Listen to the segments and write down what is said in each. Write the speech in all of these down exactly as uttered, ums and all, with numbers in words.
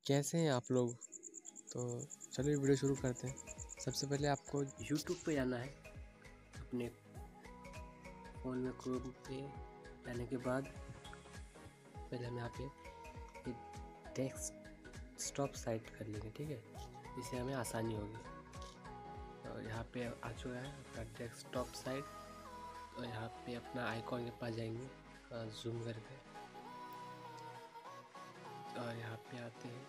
कैसे हैं आप लोग। तो चलिए वीडियो शुरू करते हैं। सबसे पहले आपको यूट्यूब पे जाना है। अपने फ़ोन में क्रोम पे जाने के बाद पहले हम यहाँ पे डेस्कटॉप साइट कर लेंगे, ठीक है। इससे हमें आसानी होगी। और यहाँ पे आ चुका है अपना डेस्कटॉप साइट। और यहाँ पे अपना आइकॉन के पास जाएंगे और जूम करके, और यहाँ पे आते हैं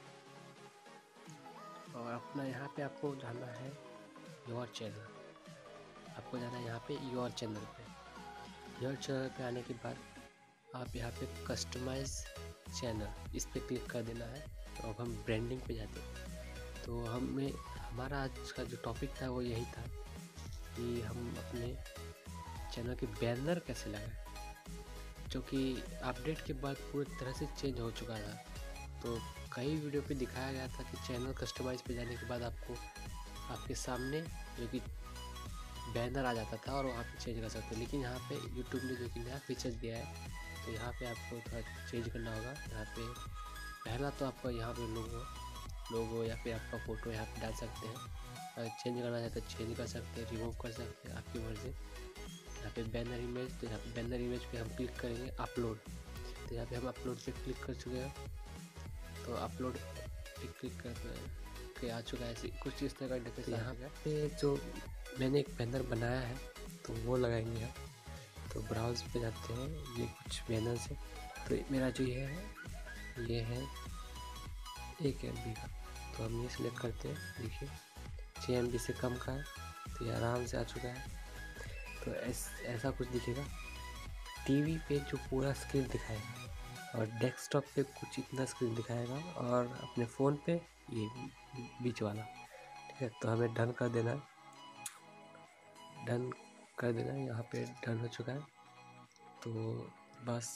और अपना यहाँ पे आपको जाना है योर चैनल। आपको जाना है यहाँ पे योर चैनल पे। योर चैनल पे आने के बाद आप यहाँ पे कस्टमाइज चैनल इस पे क्लिक कर देना है। तो अब हम ब्रांडिंग पे जाते हैं। तो हमें हमारा आज का जो टॉपिक था वो यही था कि हम अपने चैनल के बैनर कैसे लगाएं, जो कि अपडेट के बाद पूरी तरह से चेंज हो चुका था। तो कई वीडियो पे दिखाया गया था कि चैनल कस्टमाइज पे जाने के बाद आपको आपके सामने जो कि बैनर आ जाता था और वहाँ पे चेंज कर सकते हैं। लेकिन यहाँ पे यूट्यूब ने जो कि नया फीचर दिया है, तो यहाँ पे आपको थोड़ा चेंज करना होगा। यहाँ पे पहला तो आपको यहाँ पे लोगो लोगो या फिर आपका फ़ोटो यहाँ पे डाल सकते हैं। अगर चेंज करना चाहते हैं चेंज कर सकते हैं, रिमूव कर सकते हैं, आपकी मर्ज़ी। यहाँ पे बैनर इमेज, तो यहाँ पे बैनर इमेज पे हम क्लिक करेंगे अपलोड। तो यहाँ पे हम अपलोड पे क्लिक कर चुके हैं। तो अपलोड पे क्लिक करके आ चुका है ऐसे कुछ इस तरह का इंटरफेस। यहाँ पे जो मैंने एक बैनर बनाया है तो वो लगाएंगे हम। तो ब्राउज पे जाते हैं, ये कुछ बैनर्स है। तो मेरा जो ये है ये है एक एम बी का। तो हम ये सिलेक्ट करते हैं। देखिए छः एम बी से कम का है, तो ये आराम से आ चुका है। तो ऐस, ऐसा कुछ दिखेगा। टीवी पे जो पूरा स्क्रीन दिखाएगा और डेस्कटॉप पे कुछ इतना स्क्रीन दिखाएगा और अपने फ़ोन पे ये बीच वाला, ठीक है। तो हमें डन कर देना है, डन कर देना है। यहाँ पे डन हो चुका है। तो बस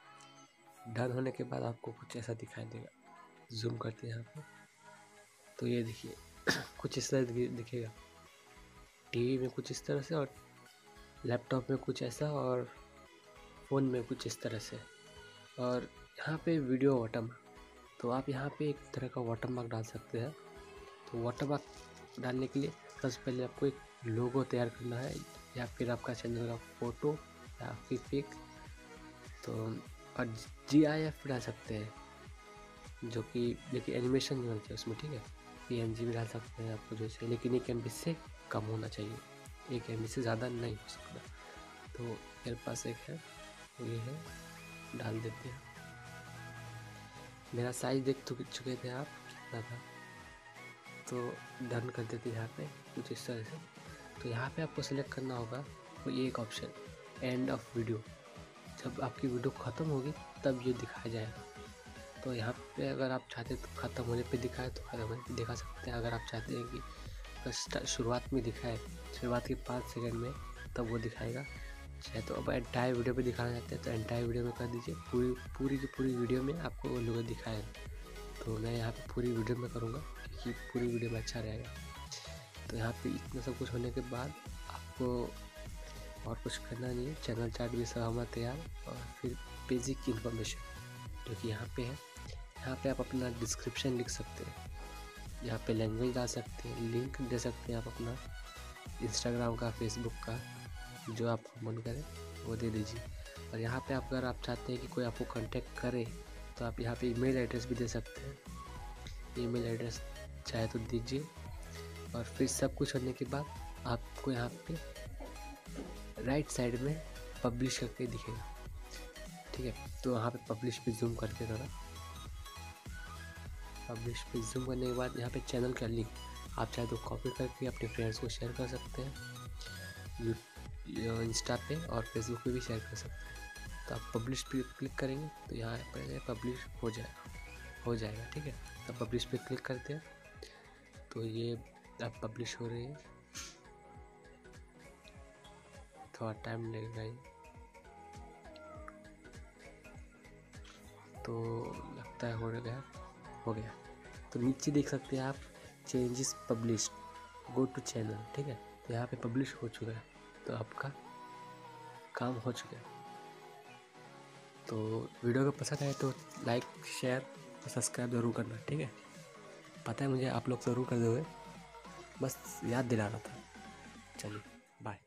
डन होने के बाद आपको कुछ ऐसा दिखाई देगा। जूम करते हैं यहाँ पे, तो ये देखिए कुछ इस तरह दिखेगा। टीवी में कुछ इस तरह से और लैपटॉप में कुछ ऐसा और फ़ोन में कुछ इस तरह से। और यहाँ पे वीडियो वाटरमार्क, तो आप यहाँ पे एक तरह का वाटरमार्क डाल सकते हैं। तो वाटरमार्क डालने के लिए सबसे पहले आपको एक लोगो तैयार करना है, या फिर आपका चैनल का फ़ोटो या फिर पिक। तो और जी आई एफ डाल सकते हैं, जो कि देखिए एनिमेशन नहीं होना चाहिए उसमें, ठीक है। पी एन जी भी डाल सकते हैं आपको जैसे, लेकिन एक एम बी से कम होना चाहिए, एक एम बी से ज़्यादा नहीं हो सकता। तो मेरे पास एक है, तो ये है, डाल देते हैं। मेरा साइज देख तो चुके थे आप कितना था, तो डन कर देते हैं यहाँ पे कुछ इस तरह से। तो यहाँ पे आपको सेलेक्ट करना होगा कोई एक ऑप्शन, एंड ऑफ वीडियो। जब आपकी वीडियो ख़त्म होगी तब ये दिखाया जाएगा। तो यहाँ पे अगर आप चाहते हैं तो ख़त्म होने पे दिखाए तो ख़त्म होने पे दिखा सकते हैं। अगर आप चाहते हैं कि शुरुआत में दिखाए, शुरुआत के पाँच सेकंड में, तब वो दिखाएगा। चाहे तो अब एंटायर वीडियो पे दिखाना चाहते हैं तो एंटायर वीडियो में कर दीजिए। पूरी पूरी की पूरी वीडियो में आपको वो लोगो दिखाएगा। तो मैं यहाँ पे पूरी वीडियो में करूँगा क्योंकि पूरी वीडियो में अच्छा रहेगा। तो यहाँ पे इतना सब कुछ होने के बाद आपको और कुछ करना नहीं है। चैनल चार्ट भी सब हमारा तैयार, और फिर बेसिक इन्फॉर्मेशन जो कि यहाँ पे है। यहाँ पे आप अपना डिस्क्रिप्शन लिख सकते हैं, यहाँ पे लैंग्वेज डाल सकते हैं, लिंक दे सकते हैं आप अपना इंस्टाग्राम का, फेसबुक का, जो आपको मन करे वो दे दीजिए। और यहाँ पे आप अगर आप चाहते हैं कि कोई आपको कांटेक्ट करे तो आप यहाँ पे ईमेल एड्रेस भी दे सकते हैं। ईमेल एड्रेस चाहे तो दीजिए। और फिर सब कुछ होने के बाद आपको यहाँ पे राइट साइड में पब्लिश करके दिखेगा, ठीक है। तो यहाँ पे पब्लिश पे जूम करके थोड़ा, पब्लिश पे जूम करने के बाद यहाँ पे चैनल का लिंक आप चाहे तो कॉपी करके अपने फ्रेंड्स को शेयर कर सकते हैं, इंस्टा पे और फेसबुक पे भी शेयर कर सकते हैं। तो आप पब्लिश पे क्लिक करेंगे तो यहाँ पर पब्लिश हो जाएगा हो जाएगा ठीक है। तो पब्लिश पे क्लिक करते हैं तो ये अब पब्लिश हो रही है, थोड़ा टाइम लगेगा ये। तो लगता है हो गया हो गया तो नीचे देख सकते हैं आप changes publish, go to channel, ठीक है। तो यहाँ पे पब्लिश हो चुका है, तो आपका काम हो चुका है। तो वीडियो को पसंद आए तो लाइक, शेयर और सब्सक्राइब ज़रूर करना, ठीक है। पता है मुझे, आप लोग ज़रूर कर दोगे, बस याद दिला रहा था। चलिए बाय।